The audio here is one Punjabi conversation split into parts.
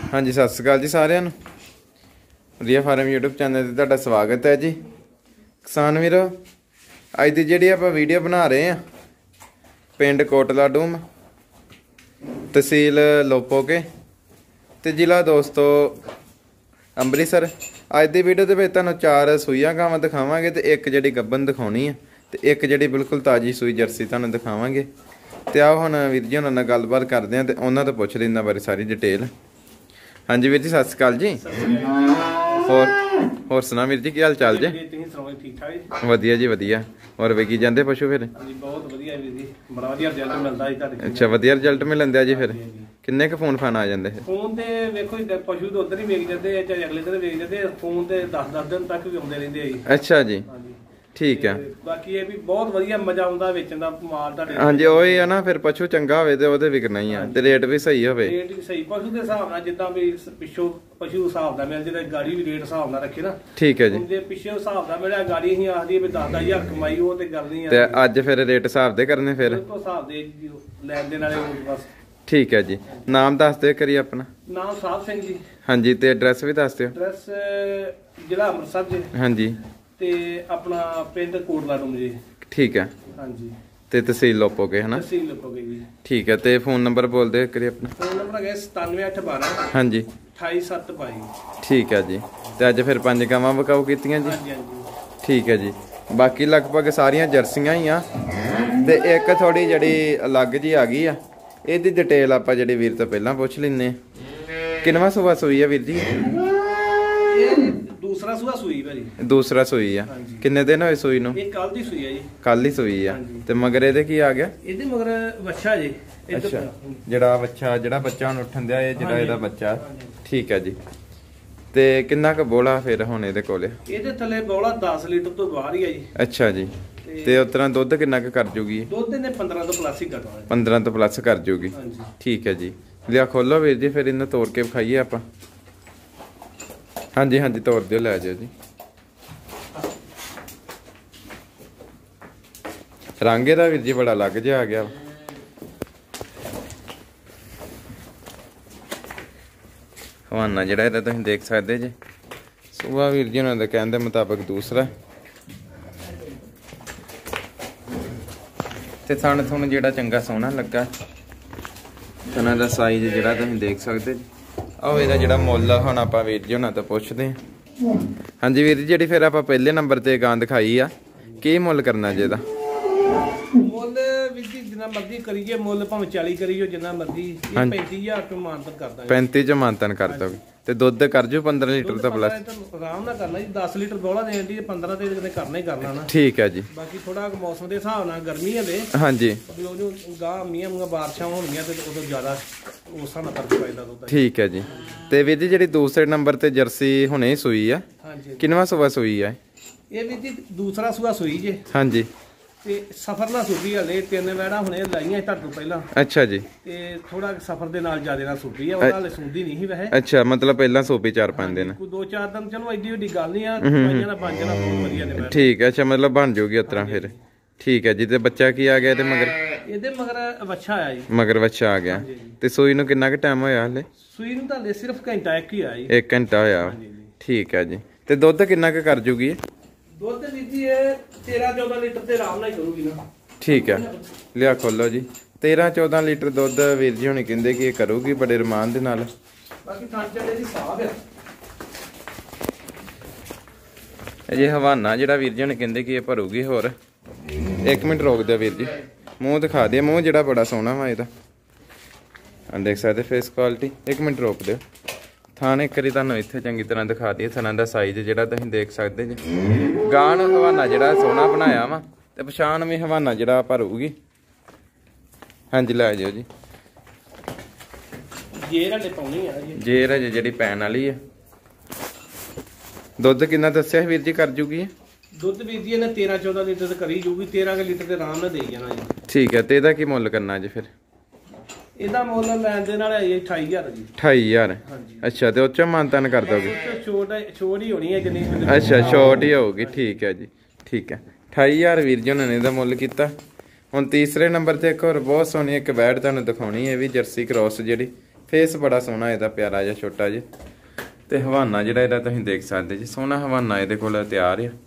हाँ जी, सत श्री अकाल जी सारिਆਂ ਨੂੰ। ਵਧੀਆ ਫਾਰਮ यूट्यूब चैनल ਤੇ ਤੁਹਾਡਾ ਸਵਾਗਤ ਹੈ ਜੀ। ਕਿਸਾਨ ਵੀਰੋ, ਅੱਜ ਦੀ ਜਿਹੜੀ ਆਪਾਂ ਵੀਡੀਓ ਬਣਾ ਰਹੇ ਆ ਪਿੰਡ ਕੋਟਲਾ ਡੂਮ, ਤਹਿਸੀਲ ਲੋਪੋਕੇ ਤੇ ਜ਼ਿਲ੍ਹਾ ਦੋਸਤੋ ਅੰਮ੍ਰਿਤਸਰ। ਅੱਜ ਦੀ ਵੀਡੀਓ ਦੇ ਵਿੱਚ ਤੁਹਾਨੂੰ 4 ਸੂਈਆਂ ਗਾਵਾਂ ਦਿਖਾਵਾਂਗੇ ਤੇ ਇੱਕ ਜਿਹੜੀ ਗੱਬਨ ਦਿਖਾਉਣੀ ਆ ਤੇ ਇੱਕ ਜਿਹੜੀ ਬਿਲਕੁਲ ਤਾਜ਼ੀ ਸੂਈ ਜਰਸੀ ਤੁਹਾਨੂੰ ਦਿਖਾਵਾਂਗੇ। ਤੇ ਆਓ ਹੁਣ ਵੀਰ ਜੀ ਉਹਨਾਂ ਨਾਲ ਗੱਲਬਾਤ ਕਰਦੇ ਆ ਤੇ ਉਹਨਾਂ ਤੋਂ ਪੁੱਛ ਲੈਂਦਾ ਬਾਰੇ ਸਾਰੀ ਡਿਟੇਲ। हाँ जी वीर जी, सत श्री अकाल जी। होर सुना वीर जी, की हाल चाल जे? वधिया जी वधिया। और वेगी जांदे पशु फिर? अच्छा, वधिया रिजल्ट मिलन दिया जी। फिर किन्ने क फोन फान आ जांदे? फोन ते वेखो पशु तो उधर ही वेच जांदे, चाहे अगले दिन वेच जांदे। फोन ते 10 दिन तक भी आउंदे रहिंदे आ। अच्छा जी, ठीक है। बाकी ये भी बहुत वधिया मजा आउंदा वेचण दा माल दा। हां जी, ओही है ना, फिर पशु चंगा होवे ते ओदे विकना ही आ ते रेट भी सही होवे। रेट भी सही पशु दे हिसाब नाल, जिद्दां भी पिछो पशु हिसाब दा मिल जे, गाड़ी भी रेट हिसाब नाल रखे ना। ठीक है जी। जे पिछे हिसाब दा मिलिया गाड़ी ही आखदी भी 10,000 कमाई, ओ ते गल नहीं आ। ते अज फिर रेट हिसाब दे करने फिर तो हिसाब दे लैन दे नाले बस। ठीक है जी। नाम दस दे करिए अपना। नाम साहब सिंह जी। हां जी, ते एड्रेस भी दस दियो। एड्रेस जिला अमृतसर जी। हां जी। ਤੇ ਆਪਣਾ ਪਿੰਡ ਕੋਟਲਾ ਡੂਮ ਜੀ। ਠੀਕ ਹੈ। ਹਾਂਜੀ। ਤੇ ਤਹਿਸੀਲ ਲੋਪੋਗੇ ਹੈ ਨਾ? ਤਹਿਸੀਲ ਲੋਪੋਗੇ ਜੀ। ਠੀਕ ਹੈ। ਤੇ ਫੋਨ ਨੰਬਰ ਬੋਲ ਦੇ ਕਰੀ ਆਪਣਾ। ਫੋਨ ਨੰਬਰ ਹੈਗਾ 97812। ਹਾਂਜੀ। 28722। ਠੀਕ ਹੈ ਜੀ। ਤੇ ਅੱਜ ਫਿਰ 5 ਗਾਵਾਂ ਵਕਾਊ ਕੀਤੀਆਂ ਜੀ? ਹਾਂਜੀ ਹਾਂਜੀ। ਠੀਕ ਹੈ ਜੀ। ਬਾਕੀ ਲਗਭਗ ਸਾਰੀਆਂ ਜਰਸੀਆਂ ਹੀ ਆ ਤੇ ਇੱਕ ਥੋੜੀ ਜਿਹੜੀ ਅਲੱਗ ਜੀ ਆ ਗਈ ਆ, ਇਹਦੀ ਡਿਟੇਲ ਆਪਾਂ ਜਿਹੜੀ ਵੀਰ ਤੋਂ ਪਹਿਲਾਂ ਪੁੱਛ ਲੈਨੇ। ਕਿੰਨਵਾਂ ਸੂਆ ਸੂਈ ਆ ਵੀਰ ਜੀ? दूसरा सूआ सुई भाई। दूसरा सुई आ। किन्ने दिन होए सुई नु? ये कल दी सुई है जी। कल ही सुई आ। ते मगर ਇਹਦੇ ਕੀ ਆ ਗਿਆ? ਇਹਦੇ ਮਗਰ ਬੱਚਾ ਜੀ। ਅੱਛਾ, ਜਿਹੜਾ ਬੱਚਾ, ਜਿਹੜਾ ਬੱਚਾ ਹੁਣ ਉੱਠਣ ਦਿਆ, ਇਹ ਜਿਹੜਾ ਇਹਦਾ ਬੱਚਾ। ਠੀਕ ਹੈ ਜੀ। ਤੇ ਕਿੰਨਾ ਕ ਬੋਲਾ ਫਿਰ ਹੁਣ ਇਹਦੇ ਕੋਲੇ? ਇਹਦੇ ਥੱਲੇ ਬੋਲਾ 10 ਲੀਟਰ ਤੋਂ ਬਾਹਰ ਹੀ ਆ ਜੀ। ਅੱਛਾ ਜੀ। ਤੇ ਉਸ ਤਰ੍ਹਾਂ ਦੁੱਧ ਕਿੰਨਾ ਕ ਕਰ ਜੂਗੀ? ਦੁੱਧ ਨੇ 15 ਤੋਂ ਪਲੱਸ ਹੀ ਕਰਦਾ। 15 ਤੋਂ ਪਲੱਸ ਕਰ ਜੂਗੀ। ਠੀਕ ਹੈ ਜੀ। ਲਿਆ ਖੋਲੋ ਵੀਰ ਜੀ, ਫਿਰ ਇਹਨੂੰ ਤੋੜ ਕੇ ਵਿਖਾਈਏ ਆਪਾਂ। हाँ जी हाँ जी, तोड़ दियो, लै जाओ जी। रंग ਇਹਦਾ ਵੀਰ ਜੀ ਬੜਾ ਲੱਗ ਜਿਹਾ ਆ ਗਿਆ। ਹਵਾਨਾ ਜਿਹੜਾ ਇਹਦਾ ਤੁਸੀਂ ਦੇਖ ਸਕਦੇ ਜੀ। ਸੂਆ ਵੀਰ ਜੀ ਉਹਨਾਂ ਦੇ ਕਹਿਣ ਦੇ ਮੁਤਾਬਕ ਦੂਸਰਾ ਤੇ ਥਣ ਥੁਣ ਜਿਹੜਾ ਚੰਗਾ ਸੋਹਣਾ ਲੱਗਾ। ਥਣਾ ਦਾ ਸਾਈਜ਼ ਜਿਹੜਾ ਤੁਸੀਂ ਦੇਖ ਸਕਦੇ ਜੀ। ਆਹ ਇਹਦਾ ਜਿਹੜਾ ਮੁੱਲ ਆ ਹੁਣ ਆਪਾਂ ਵੀਰ ਜੀ ਉਹਨਾਂ ਤੋਂ ਪੁੱਛਦੇ ਹਾਂ। ਹਾਂਜੀ ਵੀਰ ਜੀ, ਜਿਹੜੀ ਫਿਰ ਆਪਾਂ ਪਹਿਲੇ ਨੰਬਰ ਤੇ ਗਾਂ ਦਿਖਾਈ ਆ, ਕੀ ਮੁੱਲ ਕਰਨਾ ਜੇ ਇਹਦਾ? ਮੁੱਲ ਵੀਰ ਜੀ ਜਿੰਨਾ ਮਰਜ਼ੀ ਕਰੀਏ, ਮੁੱਲ ਭਾਵੇਂ 40 ਕਰੀਓ, ਜਿੰਨਾ ਮਰਜ਼ੀ। 35,000 ਰੁਪਏ ਮਾਨਤਨ ਕਰਦਾ। 35 ਚ ਮਾਨਤਨ ਕਰ ਦੋਗੇ ਤੇ ਦੁੱਧ ਕਰ ਜੂ 15 ਲੀਟਰ ਦਾ ਪਲੱਸ? ਆਰਾਮ ਨਾਲ ਕਰਨਾ ਜੀ। 10 ਲੀਟਰ ਬੋਲਾ ਦੇਣ ਦੀ 15 ਤੇ ਕਰਨਾ ਹੀ ਕਰਨਾ ਨਾ। ਠੀਕ ਹੈ ਜੀ। ਬਾਕੀ ਥੋੜਾ ਮੌਸਮ ਦੇ ਹਿਸਾਬ ਨਾਲ ਗਰਮੀ ਹਲੇ। ਹਾਂਜੀ। ਜੋ ਗਾਂ ਮੀਆਂ ਬਾਰਿਸ਼ਾਂ ਹੋਣਗੀਆਂ ਤੇ ਉਦੋਂ ਜ਼ਿਆਦਾ ਉਸ ਹਿਸਾਬ ਨਾਲ ਫਰਕ ਪੈਂਦਾ ਦੁੱਧ। ਠੀਕ ਹੈ ਜੀ। ਤੇ ਵੀਰ ਜੀ ਜਿਹੜੀ ਦੂਸਰੇ ਨੰਬਰ ਤੇ ਜਰਸੀ ਹੁਣੇ ਸੂਈ ਆ, ਕਿੰਨਵਾਂ ਸੂਆ ਸੂਈ ਆ ਇਹ? ਵੀਰ ਜੀ ਦੂਸਰਾ ਸੂਆ ਸੂਈ ਜੇ। ਹਾਂਜੀ। ਤੇ ਸਫਰ ਨਾਲ ਸੁੱਕੀ ਹਲੇ 3 ਵੈੜਾ ਹੁਣੇ ਲਾਈਆਂ ਤੁਹਾਡੇ ਤੋਂ ਪਹਿਲਾਂ। ਅੱਛਾ ਜੀ। ਤੇ ਥੋੜਾ ਸਫਰ ਦੇ ਨਾਲ ਜ਼ਿਆਦਾ ਨਾਲ ਸੁੱਕੀ ਆ, ਉਹਦਾ ਹਲੇ ਸੁੰਦੀ ਨਹੀਂ ਸੀ ਵੈਸੇ। ਅੱਛਾ, ਮਤਲਬ ਪਹਿਲਾਂ ਸੋਪੀ 4-5 ਦਿਨ। 2-4 ਦਿਨ ਚਲੋ ਐਡੀ ਵੱਡੀ ਗੱਲ ਨਹੀਂ ਆ, ਪਾਈਆਂ ਨਾਲ ਬਣ ਜਾਣਾ ਬਹੁਤ ਵਧੀਆ ਨੇ। ਠੀਕ ਹੈ। ਅੱਛਾ, ਮਤਲਬ ਬਣ ਜਾਊਗੀ ਉਸ ਤਰ੍ਹਾਂ ਫਿਰ। ਠੀਕ ਹੈ ਜੀ। ਤੇ ਬੱਚਾ ਕੀ ਆ ਗਿਆ ਇਹਦੇ ਮਗਰ? ਇਹਦੇ ਮਗਰ ਬੱਚਾ ਆਇਆ ਜੀ। ਮਗਰ ਬੱਚਾ ਆ ਗਿਆ। ਤੇ ਸੂਈ ਨੂੰ ਕਿੰਨਾ ਕੁ ਟਾਈਮ ਹੋਇਆ ਹਲੇ? ਸੂਈ ਨੂੰ ਤਾਂ ਹਲੇ ਸਿਰਫ ਘੰਟਾ ਇੱਕ ਹੀ ਆਇਆ ਜੀ। 1 ਘੰਟਾ ਹੋਇਆ। ਠੀਕ ਹੈ ਜੀ। ਤੇ ਦੁੱਧ ਕਿੰਨਾ ਕੁ ਕਰ ਜੂਗੀ? ਦੁੱਧ ਵੀਰ ਜੀ ਇਹ 13-14 ਲੀਟਰ ਤੇ ਆਰਾਮ ਨਾਲ ਹੀ ਕਰੂਗੀ ਨਾ। ਠੀਕ ਹੈ। ਲਿਆ ਖੋਲੋ ਜੀ। 13-14 ਲੀਟਰ ਦੁੱਧ ਵੀਰ ਜੀ ਹੁਣੇ ਕਹਿੰਦੇ ਕਿ ਇਹ ਕਰੂਗੀ ਬੜੇ ਰਮਾਨ ਦੇ ਨਾਲ। ਬਾਕੀ ਥਾਂ ਚੱਲੇ ਦੀ ਸਾਫ ਆ। ਇਹ ਹਵਾਨਾ ਜਿਹੜਾ ਵੀਰ ਜੀ ਹੁਣੇ ਕਹਿੰਦੇ ਕਿ ਇਹ ਭਰੂਗੀ। ਹੋਰ 1 ਮਿੰਟ ਰੋਕ ਦਿਓ ਵੀਰ ਜੀ, ਮੂੰਹ ਦਿਖਾ ਦਿਓ। ਮੂੰਹ ਜਿਹੜਾ ਬੜਾ ਸੋਹਣਾ ਵਾ ਇਹਦਾ, ਦੇਖ ਸਕਦੇ ਫੇਸ ਕੁਆਲਿਟੀ। 1 ਮਿੰਟ ਰੋਕ ਦਿਓ। ਥਾਣੇ ਕਰੀ ਤੁਹਾਨੂੰ ਇੱਥੇ ਚੰਗੀ ਤਰ੍ਹਾਂ ਦਿਖਾ ਦਈਏ। ਥਣਾ ਦਾ ਸਾਈਜ਼ ਜਿਹੜਾ ਤੁਸੀਂ ਦੇਖ ਸਕਦੇ ਜੀ। ਗਾਂ ਨੂੰ ਹਵਾਨਾ ਜਿਹੜਾ ਸੋਹਣਾ ਬਣਾਇਆ ਵਾ ਤੇ ਪਛਾਣ ਵੀ ਹਵਾਨਾ ਜਿਹੜਾ ਭਰੂਗੀ। ਹਾਂਜੀ, ਲੈ ਜਾਓ ਜੀ। ਜੇਰ ਹਲੇ ਪਾਉਣੀ ਆ ਜੀ। ਜੇਰ ਹਜੇ ਜਿਹੜੀ ਪੈਣ ਵਾਲੀ ਆ। ਦੁੱਧ ਕਿੰਨਾ ਦੱਸਿਆ ਵੀਰ ਜੀ ਕਰ ਜੂਗੀ? ਦੁੱਧ ਵੀਰ ਜੀ ਇਹਨੇ 13-14 ਲੀਟਰ ਤੇ ਕਰੀ ਜੂਗੀ। 13 ਲੀਟਰ ਦੇ ਆਰਾਮ ਨਾਲ ਦੇਈ ਜਾਣਾ ਜੀ। ਠੀਕ ਹੈ। ਤੇ ਇਹਦਾ ਕੀ ਮੁੱਲ ਕਰਨਾ ਜੀ ਫਿਰ? ਇਹਦਾ ਮੁੱਲ ਲੈਣ ਦੇ ਨਾਲ ਹੈ 28,000 ਜੀ। 28,000? ਅੱਛਾ। ਤੇ ਉਹ ਚ ਮਾਨਤਨ ਕਰ ਦੋਗੇ? ਛੋਟ ਹੀ ਹੋਣੀ ਹੈ ਜਿੰਨੀ। ਅੱਛਾ, ਛੋਟ ਹੀ ਹੋਊਗੀ। ਠੀਕ ਹੈ ਜੀ। ਠੀਕ ਹੈ। 28,000 ਵੀਰ ਜੀ ਉਹਨਾਂ ਨੇ ਇਹਦਾ ਮੁੱਲ ਕੀਤਾ। ਹੁਣ ਤੀਸਰੇ ਨੰਬਰ ਤੇ ਇੱਕ ਹੋਰ ਬਹੁਤ ਸੋਹਣੀ ਇੱਕ ਬੈਡ ਤੁਹਾਨੂੰ ਦਿਖਾਉਣੀ ਹੈ, ਇਹ ਵੀ ਜਰਸੀ ਕ੍ਰੋਸ ਜਿਹੜੀ ਫੇਸ ਬੜਾ ਸੋਹਣਾ ਇਹਦਾ, ਪਿਆਰਾ ਜਿਹਾ ਛੋਟਾ ਜਿਹਾ। ਤੇ ਹਵਾਨਾ ਜਿਹੜਾ ਇਹਦਾ ਤੁਸੀਂ ਦੇਖ ਸਕਦੇ ਜੀ, ਸੋਹਣਾ ਹਵਾਨਾ ਇਹਦੇ ਕੋਲ ਤਿਆਰ ਆ।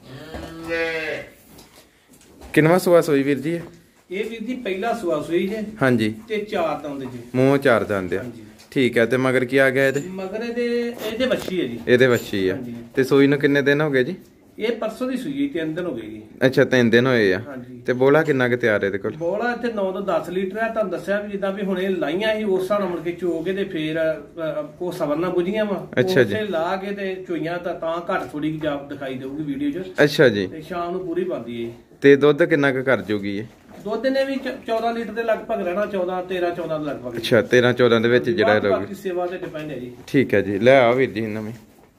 ਕਿੰਨਵਾਂ ਸੂਆ ਸੋਈ ਵੀਰ ਜੀ? ਇਹ ਵੀਰ ਜੀ ਪਹਿਲਾ ਸੂਆ ਸੂਈ ਜੇ। ਹਾਂਜੀ। ਤੇ 4 ਦੰਦ ਜੀ, ਮੂੰਹ 4 ਦੰਦ ਆ। ਠੀਕ ਹੈ। ਤੇ ਮਗਰ ਕੀ ਆ ਗਿਆ ਇਹਦੇ? ਮਗਰ ਇਹਦੇ ਵੱਛੀ ਹੈ ਜੀ। ਇਹਦੇ ਵੱਛੀ ਆ। ਤੇ ਸੂਈ ਨੂੰ ਕਿੰਨੇ ਦਿਨ ਹੋ ਗਏ ਜੀ? ਇਹ ਪਰਸੋਂ ਦੀ ਸੂਈ 3 ਦਿਨ ਹੋ ਗਏ ਜੀ। ਅੱਛਾ 3 ਦਿਨ ਹੋਏ ਆ। ਹਾਂਜੀ। ਤੇ ਬੋਲਾ ਕਿੰਨਾ ਕੁ ਤਿਆਰ ਇਹਦੇ ਕੋਲ? ਬੋਲਾ ਇੱਥੇ 9 ਤੋਂ 10 ਲੀਟਰ ਹੈ। ਤੁਹਾਨੂੰ ਦੱਸਿਆ ਵੀ ਜਿੱਦਾਂ ਵੀ ਹੁਣੇ ਲਾਈਆਂ ਸੀ ਉਸ ਹਿਸਾਬ ਨਾਲ ਮੁੜ ਕੇ ਚੋ ਕੇ ਤੇ ਫੇਰ ਕੋ ਸਵਰਨਾ ਬੁਝੀਆਂ ਵਾ। ਅੱਛਾ ਜੀ। ਉਸੇ ਲਾ ਕੇ ਤੇ ਚੋਈਆਂ ਤਾਂ ਘੱਟ ਥੋੜੀ ਜਿਹੀ ਜਾਪ ਦਿਖਾਈ ਦੇਊਗੀ ਵੀਡੀਓ 'ਚ। ਅੱਛਾ ਜੀ। ਤੇ ਸ਼ਾਮ ਨੂੰ ਪੂਰੀ ਪਾਉਂਦੀ ਹੈ। ਤੇ ਦੁੱਧ ਕਿੰਨਾ ਕੁ ਕਰ ਜੂਗੀ ਇਹ? ਦੁੱਧ ਨੇ ਵੀ 14 ਲੀਟਰ ਦੇ ਲਗਭਗ ਰਹਿਣਾ, 13-14 ਦੇ ਲਗਭਗ। ਅੱਛਾ 13-14 ਦੇ ਵਿੱਚ ਜਿਹੜਾ ਰਹੂਗੀ। ਬਾਕੀ ਸੇਵਾ ਤੇ ਡਿਪੈਂਡ ਹੈ ਜੀ। ਠੀਕ ਹੈ ਜੀ। ਲੈ ਆਓ ਵੀਰ ਜੀ ਨਵੀਂ।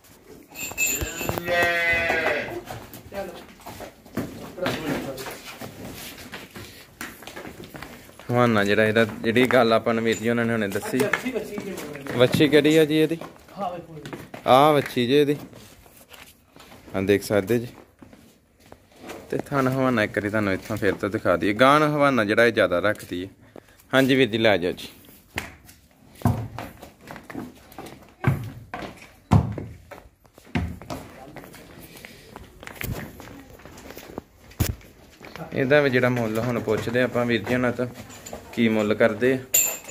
ਹਵਾਨਾ ਜਿਹੜਾ ਇਹਦਾ, ਜਿਹੜੀ ਗੱਲ ਆਪਾਂ ਨੂੰ ਵੀਰ ਜੀ ਉਹਨਾਂ ਨੇ ਹੁਣੇ ਦੱਸੀ। ਵੱਛੀ ਕਿਹੜੀ ਆ ਜੀ ਇਹਦੀ? ਆਹ ਵੱਛੀ ਜੀ ਇਹਦੀ, ਹਾਂ ਦੇਖ ਸਕਦੇ ਜੀ। ਤੇ ਥਣ ਹਵਾਨਾ ਇੱਕ ਵਾਰੀ ਤੁਹਾਨੂੰ ਇੱਥੋਂ ਫਿਰ ਤੋਂ ਦਿਖਾ ਦਈਏ। ਗਾਣ ਹਵਾਨਾ ਜਿਹੜਾ ਇਹ ਜ਼ਿਆਦਾ ਰੱਖਦੀ ਹੈ। ਹਾਂਜੀ ਵੀਰ ਜੀ ਲੈ ਜਾਓ ਜੀ। ਇਹਦਾ ਵੀ ਜਿਹੜਾ ਮੁੱਲ ਹੁਣ ਪੁੱਛਦੇ ਆਪਾਂ ਵੀਰ ਜੀ ਉਹਨਾਂ ਤੋਂ, ਕੀ ਮੁੱਲ ਕਰਦੇ ਆ।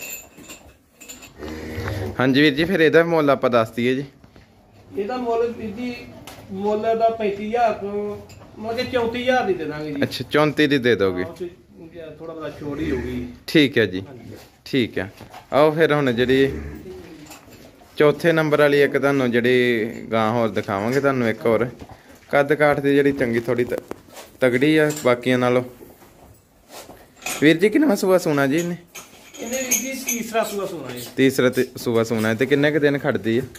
ਹਾਂਜੀ ਵੀਰ ਜੀ, ਫਿਰ ਇਹਦਾ ਮੁੱਲ ਆਪਾਂ ਦੱਸ ਦਈਏ ਜੀ। ਇਹਦਾ ਮੁੱਲ ਵੀਰ ਜੀ, ਮੁੱਲ ਦਾ 35,000 ਤੋਂ ਮਤਲਬ ਕਿ 34,000 ਦੀ ਦੇ ਦਾਂਗੇ ਜੀ। ਅੱਛਾ 34 ਦੀ ਦੇ ਦੋਗੇ? ਥੋੜਾ ਬੜਾ ਛੋੜ ਹੀ ਹੋਊਗੀ। ਠੀਕ ਹੈ ਜੀ। ਠੀਕ ਹੈ। ਆਓ ਫਿਰ ਹੁਣ ਜਿਹੜੀ ਚੌਥੇ ਨੰਬਰ ਵਾਲੀ ਇੱਕ ਤੁਹਾਨੂੰ ਜਿਹੜੀ ਗਾਂ ਹੋਰ ਦਿਖਾਵਾਂਗੇ ਤੁਹਾਨੂੰ, ਇੱਕ ਹੋਰ ਕੱਦ ਕਾਠ ਦੀ ਜਿਹੜੀ ਚੰਗੀ ਥੋੜੀ ਤਗੜੀ ਆ ਬਾਕੀਆਂ ਨਾਲੋਂ। ਵੀਰ ਜੀ ਕਿੰਨਾ ਸੂਆ ਸੋਨਾ ਜੀ ਇਹਨੇ? ਇਹਨੇ ਵੀਰ ਜੀ ਤੀਸਰਾ ਸੂਆ ਸੋਨਾ ਹੈ। ਤੀਸਰਾ ਸੂਆ ਸੋਨਾ ਹੈ। ਤੇ ਕਿੰਨੇ ਕੁ ਦਿਨ ਖੜਦੀ ਆ?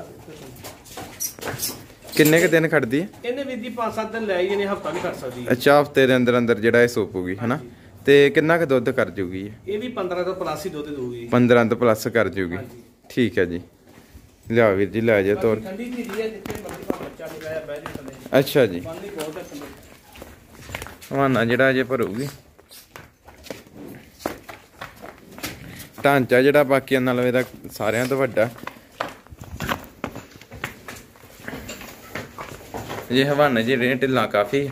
ਕਿੰਨੇ ਕੁ ਦਿਨ ਖੜਦੀ ਹੈ? ਇਹਨੇ ਵੀਰ ਜੀ 5-7 ਦਿਨ ਲੈ ਇਹਨੇ, ਹਫਤਾ ਨਹੀਂ ਖੜ ਸਕਦੀ। ਅੱਛਾ ਹਫਤੇ ਦੇ ਅੰਦਰ ਅੰਦਰ ਜਿਹੜਾ ਇਹ ਸੋਪੂਗੀ ਹਨਾ। ਤੇ ਕਿੰਨਾ ਕੁ ਦੁੱਧ ਕਰ ਜੂਗੀ? ਇਹ ਵੀ 15 ਤੋਂ ਪਲੱਸ ਹੀ ਦੁੱਧ ਦੇਊਗੀ। 15 ਤੋਂ ਪਲੱਸ ਕਰ ਜੂਗੀ। ਠੀਕ ਹੈ ਜੀ। ਲਿਆਓ ਵੀਰ ਜੀ ਲੈ ਜਾ ਤੋਰ। ਠੰਡੀ ਦੀ ਹੈ, ਜਿੱਥੇ ਮਰਜ਼ੀ ਭਾਵੇਂ ਬੱਚਾ ਨਹੀਂ ਆਇਆ ਬਹਿ ਜਾ ਥੱਲੇ। ਅੱਛਾ ਜੀ। ਪਾਣੀ ਬਹੁਤ ਹੈ ਥੱਲੇ। ਹਵਾਨਾ ਜਿਹੜਾ ਅਜੇ ਭਰੂਗੀ। ਢਾਂਚਾ ਜਿਹੜਾ ਬਾਕੀਆਂ ਨਾਲੋਂ ਇਹਦਾ ਸਾਰਿਆਂ ਤੋਂ ਵੱਡਾ। ਇਹ ਹਵਾਨਾ ਜੀ ਰੇਟ ਢਿੱਲਾ ਕਾਫੀ।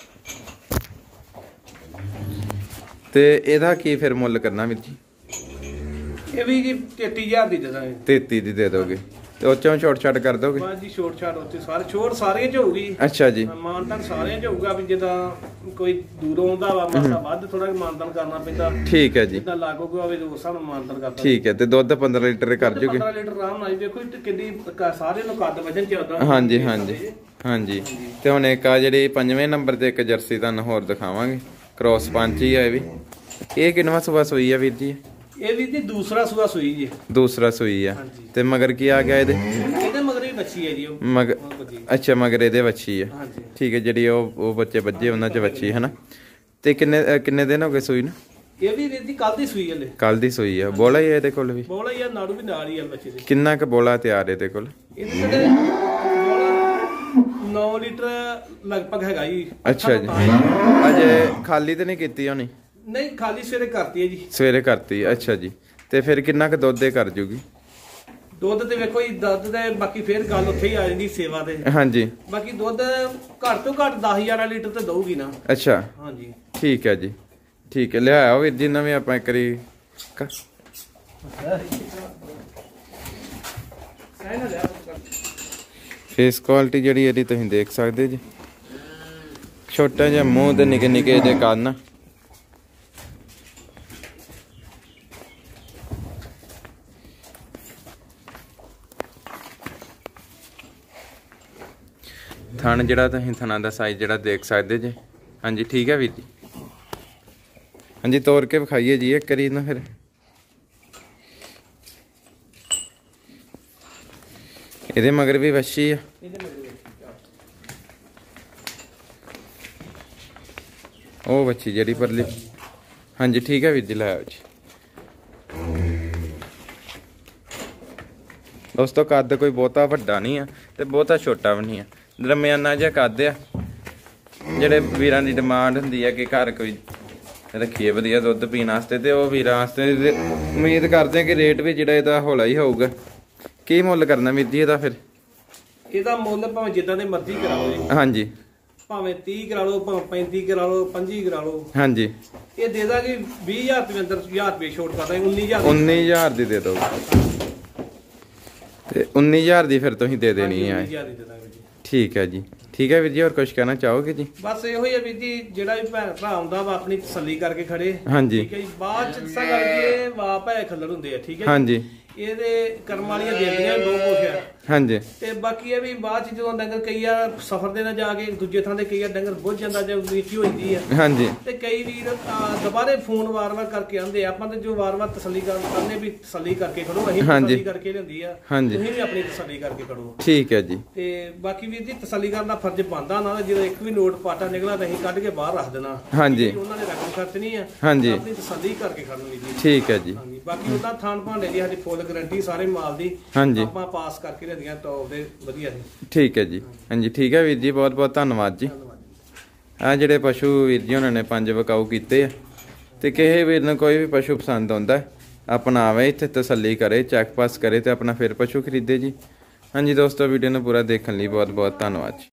ਤੇ ਇਹਦਾ ਕੀ ਫਿਰ ਮੁੱਲ ਕਰਨਾ ਵੀਰ ਜੀ? ਇਹ ਵੀ ਜੀ 33,000 ਦੀ ਦੇ ਦਾਂਗੇ। 33 ਦੀ ਦੇ ਦੋਗੇ? ਤੇ ਉਹ ਚੋਂ ਛੋਟ ਛਾਟ ਕਰ ਦੋਗੇ? ਬਾਅਦ ਜੀ ਛੋਟ ਛਾਟ ਉੱਤੇ ਸਾਰੇ ਛੋਟ ਸਾਰੀਆਂ ਚ ਹੋਊਗੀ। ਅੱਛਾ ਜੀ। ਮਾਨਤਾਨ ਸਾਰਿਆਂ ਚ ਹੋਊਗਾ ਵੀ ਜਿੱਦਾਂ ਕੋਈ ਦੂਰੋਂ ਆਉਂਦਾ ਵਾ ਮਾਸਾ ਵੱਧ ਥੋੜਾ ਮਾਨਤਾਨ ਕਰਨਾ ਪੈਂਦਾ। ਠੀਕ ਹੈ ਜੀ। ਜਿੱਦਾਂ ਲਾਗੋਗਾ ਹੋਵੇ ਉਸ ਹਿਸਾਬ ਨਾਲ ਮਾਨਤਾਨ ਕਰਦਾ। ਠੀਕ ਹੈ। ਤੇ ਦੁੱਧ 15 ਲੀਟਰ ਕਰ ਜੂਗੇ? 15 ਲੀਟਰ ਆਰਾਮ ਨਾਲ। ਦੇਖੋ ਕਿੰਨੀ ਸਾਰੇ ਨੂੰ ਕੱਦ ਵਜਨ ਚ ਆਉਂਦਾ। ਹਾਂਜੀ ਹਾਂਜੀ ਹਾਂਜੀ। ਤੇ ਹੁਣ ਇੱਕ ਆ ਜਿਹੜੀ 5ਵੇਂ ਨੰਬਰ ਤੇ ਇੱਕ ਜਰਸੀ ਤੁਹਾਨੂੰ ਹੋਰ ਦਿਖਾਵਾਂਗੇ, ਕ੍ਰੋਸ ਪੰਚ ਹੀ ਆ ਇਹ ਵੀ। ਇਹ ਕਿੰਨਵਾਂ ਸੂਆ ਸੂਈ ਆ ਵੀਰ ਜੀ? ਇਹ ਵੀ ਜੀ ਦੂਸਰਾ ਸੂਆ ਸੂਈ ਜੀ। ਦੂਸਰਾ ਸੂਈ ਆ। ਤੇ ਮਗਰ ਕੀ ਆ ਗਿਆ ਇਹਦੇ? ਇਹਦੇ ਮਗਰ ਹੀ ਬੱਚੀ ਹੈ ਜੀ ਉਹ। ਅੱਛਾ ਮਗਰ ਇਹਦੇ ਵੱਛੀ ਆ। ਠੀਕ ਹੈ। ਜਿਹੜੀ ਉਹ ਬੱਚੇ ਵੱਜੇ ਉਹਨਾਂ ਚ ਵੱਛੀ ਹੈ ਨਾ। ਤੇ ਕਿੰਨੇ ਦਿਨ ਹੋ ਗਏ ਸੂਈ ਨੂੰ? ਇਹ ਵੀ ਵੀਰ ਜੀ ਕੱਲ ਦੀ ਸੂਈ ਹਲੇ। ਕੱਲ ਦੀ ਸੂਈ ਆ। ਬੋਲਾ ਹੀ ਆ ਇਹਦੇ ਕੋਲ ਵੀ? ਬੋਲਾ ਹੀ ਆ, ਨਾੜੂ ਵੀ ਨਾਲ ਹੀ ਆ ਬੱਚੇ ਦੇ। ਕਿੰਨਾ ਕੁ ਬੋਲਾ ਤਿਆਰ ਇਹਦੇ ਕੋਲ? ਇਹਦੇ ਕੋਲ 9 ਲੀਟਰ ਲਗਭਗ ਹੈਗਾ ਜੀ। ਅੱਛਾ ਜੀ। ਅਜੇ ਖਾਲੀ ਤੇ ਨਹੀਂ ਕੀਤੀ ਹੋਣੀ? ਨਹੀਂ ਖਾਲੀ ਸਵੇਰੇ ਕਰਤੀ ਹੈ ਜੀ। ਸਵੇਰੇ ਕਰਤੀ। ਅੱਛਾ ਜੀ। ਤੇ ਫਿਰ ਕਿੰਨਾ ਕੁ ਦੁੱਧ ਦੇ ਕਰ ਜੂਗੀ? ਦੁੱਧ ਤੇ ਵੇਖੋ ਜੀ, ਦੁੱਧ ਦੇ ਬਾਕੀ ਫੇਰ ਗੱਲ ਉੱਥੇ ਹੀ ਆ ਜਾਂਦੀ ਸੇਵਾ ਤੇ। ਹਾਂਜੀ। ਬਾਕੀ ਦੁੱਧ ਘੱਟ ਤੋਂ ਘੱਟ 10,000 ਲੀਟਰ ਤੇ ਦਊਗੀ ਨਾ। ਅੱਛਾ। ਹਾਂਜੀ। ਠੀਕ ਹੈ ਜੀ। ਠੀਕ ਹੈ। ਲਿਆਓ ਵੀਰ ਜੀ ਨਵੇਂ ਆਪਾਂ ਇੱਕ ਵਾਰੀ। ਫੇਸ ਕੁਆਲਿਟੀ ਜਿਹੜੀ ਇਹਦੀ ਤੁਸੀਂ ਦੇਖ ਸਕਦੇ ਜੀ। ਛੋਟਾ ਜਿਹਾ ਮੂੰਹ ਤੇ ਨਿੱਕੇ ਨਿੱਕੇ ਜਿਹੇ ਕੰਨ। ਥਣ ਜਿਹੜਾ ਤੁਸੀਂ ਥਣਾ ਦਾ ਸਾਈਜ਼ ਜਿਹੜਾ ਦੇਖ ਸਕਦੇ ਜੇ। ਹਾਂਜੀ ਠੀਕ ਹੈ ਵੀਰ ਜੀ। ਹਾਂਜੀ ਤੋੜ ਕੇ ਵਿਖਾਈਏ ਜੀ ਇੱਕ ਵਾਰੀ ਨਾ। ਫਿਰ ਇਹਦੇ ਮਗਰ ਵੀ ਵੱਛੀ ਆ। ਉਹ ਵੱਛੀ ਜਿਹੜੀ ਪਰਲੀ। ਹਾਂਜੀ ਠੀਕ ਹੈ ਵੀਰ ਜੀ। ਲਾਓ ਜੀ। ਦੋਸਤੋ ਕੱਦ ਕੋਈ ਬਹੁਤਾ ਵੱਡਾ ਨਹੀਂ ਆ ਤੇ ਬਹੁਤਾ ਛੋਟਾ ਵੀ ਨਹੀਂ ਆ, ਦਰਮਿਆਨਾ ਜਿਹਾ ਕੱਦ ਆ। ਜਿਹੜੇ ਵੀਰਾਂ ਦੀ ਡਿਮਾਂਡ ਹੁੰਦੀ ਹੈ ਕਿ ਘਰ ਕੋਈ ਰੱਖੀਏ ਵਧੀਆ ਦੁੱਧ ਪੀਣ ਵਾਸਤੇ ਤੇ ਉਹ ਵੀਰਾਂ ਵਾਸਤੇ ਤੇ ਉਮੀਦ ਕਰਦੇ ਆ ਕਿ ਰੇਟ ਵੀ ਜਿਹੜਾ ਇਹਦਾ ਹੌਲਾ ਹੀ ਹੋਊਗਾ। ਕੀ ਮੁੱਲ ਕਰਨਾ ਵੀਰ ਜੀ ਇਹਦਾ ਫਿਰ? ਇਹਦਾ ਮੁੱਲ ਭਾਵੇਂ ਜਿੱਦਾਂ ਦੇ ਮਰਜ਼ੀ ਕਰਾਓ ਜੀ। ਹਾਂਜੀ, ਭਾਵੇਂ 30 ਕਰਾ ਲਓ, ਭਾਵੇਂ 35 ਕਰਾ ਲਓ, 25 ਕਰਾ ਲਓ। ਹਾਂਜੀ, ਇਹ ਦੇ ਦਾਂਗੇ 20000 ਰੁਪਏ ਅੰਦਰ 1000 ਰੁਪਏ ਛੋਟ ਕਰਦਾ 19000 19000 ਦੀ ਦੇ ਦੋ ਤੇ 19000 ਦੀ ਫਿਰ ਤੁਸੀਂ ਦੇ ਦੇਣੀ ਹੈ। 19000 ਦੀ ਦੇ ਦਾਂਗੇ ਜੀ। ਠੀਕ ਹੈ ਜੀ, ਠੀਕ ਹੈ ਵੀਰ ਜੀ। ਹੋਰ ਕੁਝ ਕਹਿਣਾ ਚਾਹੋਗੇ ਜੀ? ਬਸ ਇਹੋ ਹੀ ਹੈ ਵੀਰ ਜੀ, ਜਿਹੜਾ ਵੀ ਭੈਣ ਭਰਾ ਆਉਂਦਾ ਵਾ ਆਪਣੀ ਤਸੱਲੀ ਕਰਕੇ ਖੜੇ। ਹਾਂਜੀ, ਠੀਕ ਹੈ ਜੀ। ਬਾਅਦ ਚ ਦੱਸਾਂ ਗੱਲ ਕੀ ਇਹ ਵਾ ਭੈ ਖੱਲਰ ਹੁੰਦੇ ਆ। ਠੀਕ ਹੈ ਜੀ। ਹਾਂਜੀ, ਇਹਦੇ ਕਰਮ ਵਾਲੀਆਂ ਦਿੰਦੀਆਂ ਬਹੁਤ ਕੁਛ ਆ। ਹਾਂਜੀ, ਤੇ ਬਾਕੀ ਇਹ ਵੀ ਬਾਅਦ ਚ ਜਦੋਂ ਡੰਗਰ ਕਈ ਆ ਸਫਰ ਦੇ ਨਾਲ ਜਾ ਕੇ ਦੂਜੇ ਥਾਂ ਤੇ ਕਈ ਆ ਡੰਗਰ ਬੁੱਝ ਜਾਂਦਾ ਜਾਂ ਨੀਚੀ ਹੋ ਜਾਂਦੀ ਆ। ਹਾਂਜੀ, ਤੇ ਕਈ ਵੀਰ ਦੁਬਾਰੇ ਫੋਨ ਵਾਰ-ਵਾਰ ਕਰਕੇ ਆਂਦੇ ਆਪਾਂ ਤੇ ਜੋ ਵਾਰ-ਵਾਰ ਤਸੱਲੀ ਕਰਨੇ ਵੀ ਤਸੱਲੀ ਕਰਕੇ ਖੜੋ। ਅਸੀਂ ਤਸੱਲੀ ਕਰਕੇ ਲਿਆਂਦੀ ਆ, ਤੁਸੀਂ ਵੀ ਆਪਣੀ ਤਸੱਲੀ ਕਰਕੇ ਖੜੋ। ਠੀਕ ਹੈ ਜੀ। ਤੇ ਬਾਕੀ ਵੀਰ ਜੀ ਤਸੱਲੀ ਕਰਨ ਦਾ ਫਰਜ਼ ਬਣਦਾ ਨਾ, ਜਦੋਂ ਇੱਕ ਵੀ ਨੋਟ ਪਾਟਾ ਨਿਕਲਾ ਤਾਂ ਅਸੀਂ ਕੱਢ ਕੇ ਬਾਹਰ ਰੱਖ ਦੇਣਾ। ਹਾਂਜੀ, ਉਹਨਾਂ ਨੇ ਰਕਮ ਖਰਚਣੀ ਆ। ਹਾਂਜੀ, ਆਪਣੀ ਤਸੱਲੀ ਕਰਕੇ ਖੜਨੀ ਜੀ। ਠੀਕ ਹੈ ਜੀ। ਹਾਂਜੀ, ਬਾਕੀ ਉਹਦਾ ਥਾਣ ਭਾਂਡੇ ਦੀ ਸਾਡੀ ਫੁੱਲ ਗਾਰੰਟੀ ਸਾਰੇ ਮਾਲ ਦੀ। ਹਾਂਜੀ, ਆਪਾਂ ਪਾਸ ਕਰਕੇ ਲਿਆਂਦੀਆਂ ਟੌਪ ਦੇ ਵਧੀਆ ਜੀ। ਠੀਕ ਹੈ ਜੀ। ਹਾਂਜੀ, ਠੀਕ ਹੈ ਵੀਰ ਜੀ, ਬਹੁਤ ਬਹੁਤ ਧੰਨਵਾਦ ਜੀ। ਆ ਜਿਹੜੇ ਪਸ਼ੂ ਵੀਰ ਜੀ ਉਹਨਾਂ ਨੇ 5 ਵਿਕਾਊ ਕੀਤੇ ਆ ਤੇ ਕਿਸੇ ਵੀਰ ਨੂੰ ਕੋਈ ਵੀ ਪਸ਼ੂ ਪਸੰਦ ਆਉਂਦਾ ਆਪਣਾ ਆਵੇ ਇੱਥੇ ਤਸੱਲੀ ਕਰੇ, ਚੈੱਕ ਪਾਸ ਕਰੇ ਤੇ ਆਪਣਾ ਫਿਰ ਪਸ਼ੂ ਖਰੀਦੇ ਜੀ। ਹਾਂਜੀ ਦੋਸਤੋ, ਵੀਡੀਓ ਨੂੰ ਪੂਰਾ ਦੇਖਣ ਲਈ ਬਹੁਤ ਬਹੁਤ ਧੰਨਵਾਦ ਜੀ।